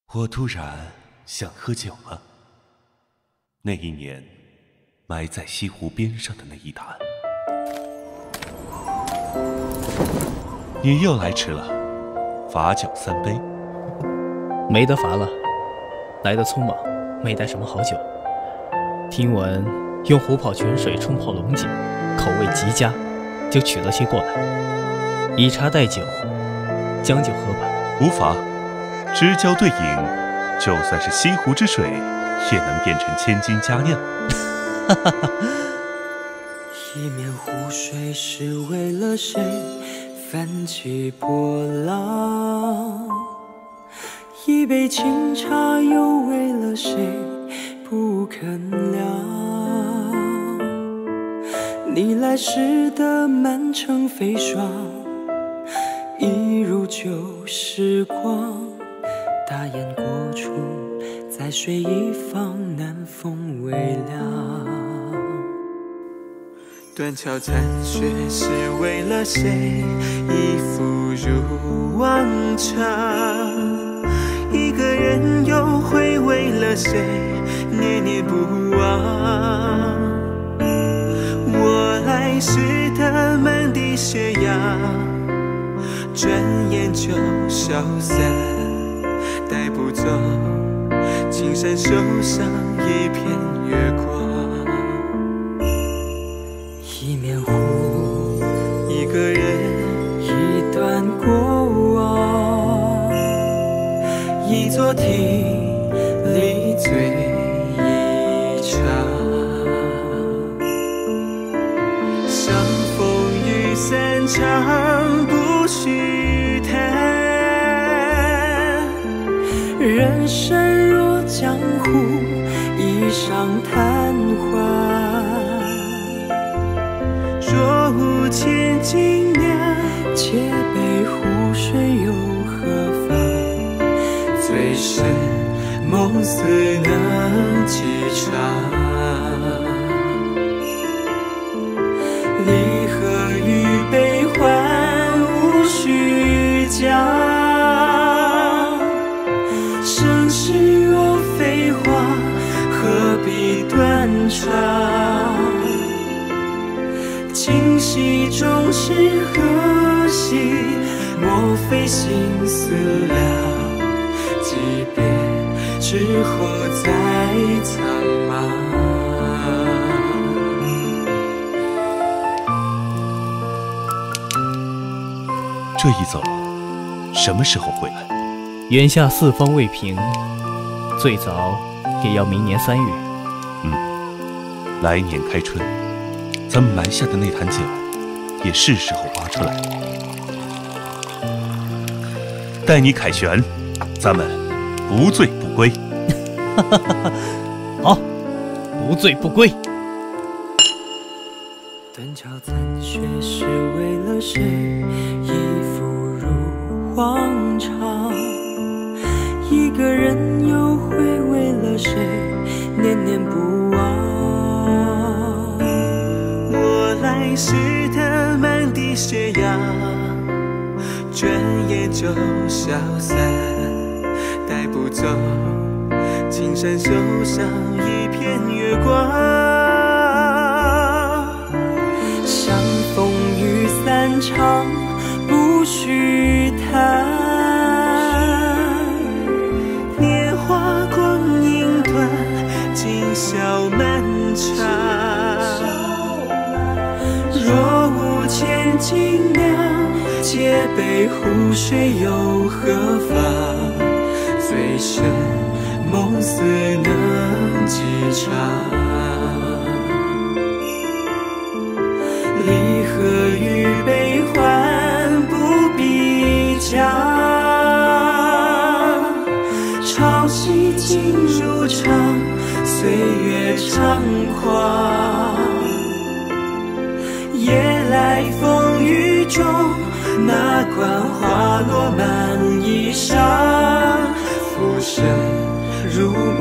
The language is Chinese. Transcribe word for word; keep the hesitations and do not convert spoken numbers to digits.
我突然想喝酒了。那一年，埋在西湖边上的那一坛。你又来迟了，罚酒三杯。 没得罚了，来得匆忙，没带什么好酒。听闻用虎跑泉水冲泡龙井，口味极佳，就取了些过来，以茶代酒，将就喝吧。 无妨，知交对饮，就算是西湖之水，也能变成千金佳酿。 一面湖水是为了谁泛起波浪，一杯清茶又为了谁不肯凉。你来时的满城飞霜，一如旧时光。大雁过处，在水一方，南风微凉。断桥残雪是为了谁依附如往常，一个人又会为了谁念念不忘。我来时的满地斜阳，转眼就消散，带不走青山手上一片月光。一面湖，一个人，一段过往，一座亭里醉一场。相逢雨散场，不须谈。人生若江湖，一晌贪欢。若无千金酿，且悲湖水又何妨？醉生梦死能几场？离合与悲欢无需讲，生死若飞花，何必断肠？今夕终是何夕？莫非心思了，即便之后再苍茫。 这一走，什么时候回来？ 眼下四方未平，最早也要明年三月。 嗯，来年开春，咱们埋下的那坛酒，也是时候挖出来。待你凯旋，咱们不醉不归。 好，不醉不归。 断桥残雪是为了谁依附如往常，一个人又会为了谁念念不忘。我来时的满地斜阳，转眼就消散，带不走青山手上一片月光。相逢雨散场，不须谈。年华光阴短，今宵漫长。若无千金酿，且悲湖水又何妨？醉生梦死能几场？离合与悲欢不必讲，潮汐尽如常，岁月猖狂。夜来风雨中，哪管花落满衣裳。浮生如